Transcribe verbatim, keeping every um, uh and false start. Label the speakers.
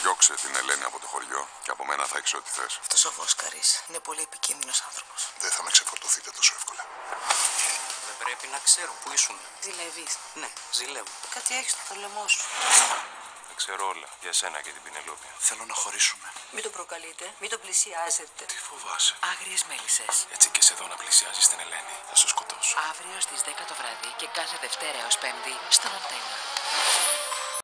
Speaker 1: Διώξε την Ελένη από το χωριό και από μένα θα έχεις ό,τι θες.
Speaker 2: Αυτός ο Βόσκαρης είναι πολύ επικίνδυνος άνθρωπος.
Speaker 1: Δεν θα με ξεφορτωθείτε τόσο εύκολα.
Speaker 3: Δεν πρέπει να ξέρω που ήσουν.
Speaker 2: Ζηλεύεις?
Speaker 3: Ναι, ζηλεύω.
Speaker 2: Κάτι έχεις στο λαιμό σου.
Speaker 3: Δεν ξέρω όλα για σένα και την Πινελόπη.
Speaker 1: Θέλω να χωρίσουμε.
Speaker 2: Μην τον προκαλείτε, μην τον πλησιάζετε.
Speaker 1: Τι φοβάσαι?
Speaker 2: Άγριες μέλισσες.
Speaker 1: Έτσι και σε εδώ να πλησιάζεις την Ελένη. Θα σε σκοτώσω.
Speaker 2: Αύριο στις δέκα το βράδυ και κάθε Δευτέρα έως Πέμπτη στον Αντένα.